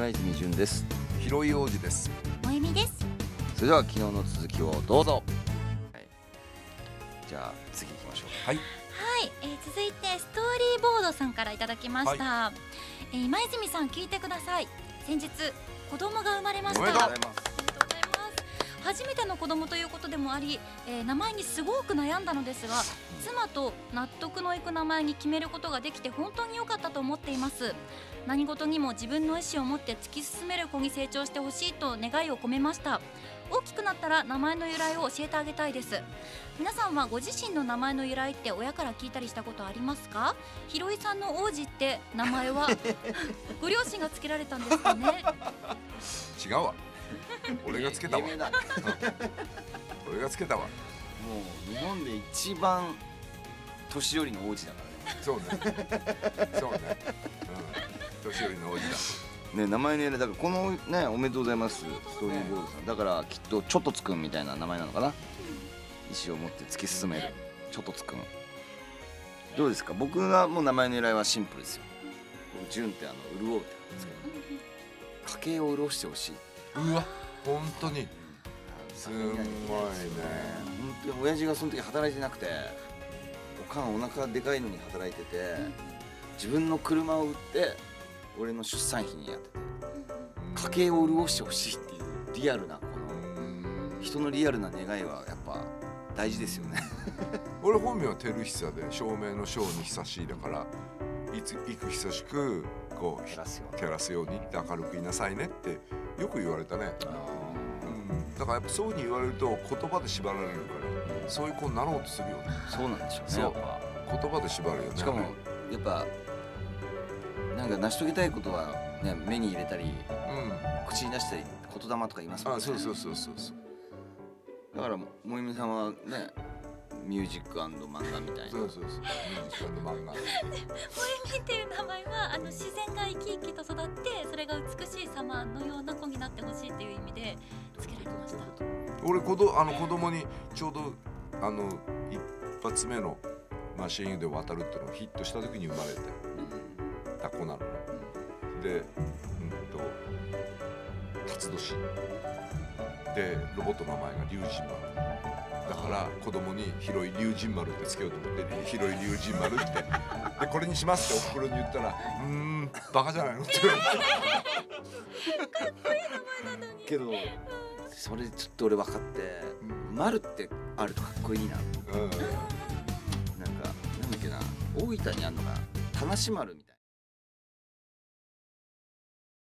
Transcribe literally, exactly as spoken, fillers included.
今泉潤です。 広井王子です。 もゆみです。 それでは昨日の続きをどうぞ。はい、じゃあ次行きましょう。 はい。 はい、えー、続いてストーリーボードさんからいただきました。はい、えー、今泉さん聞いてください。先日子供が生まれました。 おめでとうございます。ありがとうございます。初めての子供ということでもあり、えー、名前にすごく悩んだのですが、妻と納得のいく名前に決めることができて本当に良かったと思っています。何事にも自分の意思を持って突き進める子に成長してほしいと願いを込めました。大きくなったら名前の由来を教えてあげたいです。皆さんはご自身の名前の由来って親から聞いたりしたことありますか？ひろいさんの王子って名前はご両親がつけられたんですかね？ 違うわ。俺がつけたわ。俺がつけたわ。もう日本で一番年寄りの王子だからね。 そうね。そうね。うん、年寄りの王子だ。 ね、名前の由来だからこのね、おめでとうございます。ストーリーボードさんだからきっとちょっとつくんみたいな名前なのかな。意思を持って突き進めるちょっとつくん。どうですか？僕がもう名前の由来はシンプルですよ。潤ってあの潤うって言うんですけど、家計を潤してほしい。 うわ、本当にすごいね。 本当に親父がその時働いてなくて、おかんお腹でかいのに働いてて、自分の車を売って俺の出産費にやってて、家計を潤してほしいっていうリアルなこの人のリアルな願いはやっぱ大事ですよね。 俺本名は照久で、照明の照に久しいだから、いつ幾久しくこう照らすように照らすようにって明るく言いなさいねってよく言われたね。うん、だからやっぱそういうふうに言われると言葉で縛られるから、そういう子になろうとするよね。 そうなんでしょうね。 そう、言葉で縛るよね。 しかもやっぱなんか成し遂げたいことはね、目に入れたり、うん、口に出したり言霊とか言いますもんね。あ、 そうそうそうそうそう。 だからもゆみさんはね、ミュージック&漫画みたいな。 そうそうそう。ミュージック&漫画。 もゆみっていう名前はあの自然が生き生きと育って、それが美しい様のような子になってほしいっていう意味でつけられました。 俺子どあの子供にちょうどあの一発目のマシンユで渡るっていうのがヒットした時に生まれてた子なのね。で、うんと辰年でロボットの名前が龍神丸だから子供に広い龍神丸ってつけようと思って広い龍神丸ってでこれにしますっておふくろに言ったら、うーんバカじゃないのって言われて。かっこいい名前なのに。 けどそれちょっと俺分かって、丸ってあるとかっこいいな。うん、なんかなんだっけな、大分にあるのが田無丸みたいな。